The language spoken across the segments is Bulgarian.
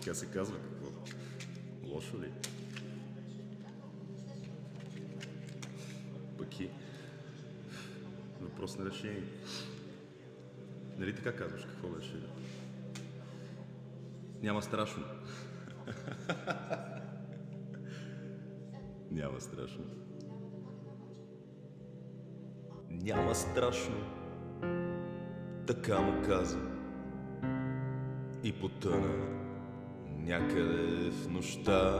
Така се казва, какво? Лошо ли? Пък и въпрос на решение. Нали така казваш? Какво беше? Няма страшно. Няма страшно. Няма страшно. Така му каза. И потъна някъде в нощта.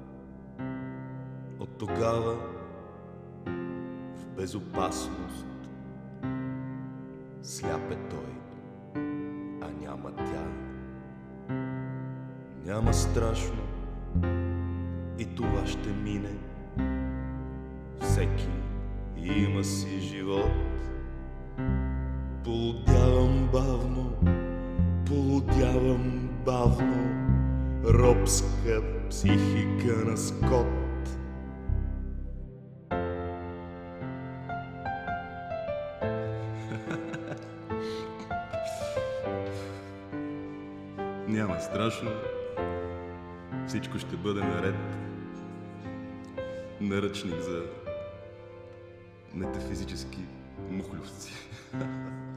От тогава в безопасност. Сляп е той, а няма тя. Няма страшно, и това ще мине. Всеки има си живот. Полудявам бавно, полудявам бавно. Робска психика на скот. Няма страшно. Всичко ще бъде наред. Наръчник за метафизически мухлювци.